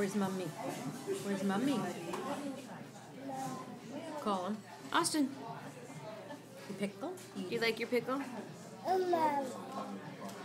Where's Mummy? Where's Mummy? Call him. Austin, You pickle? do you like your pickle?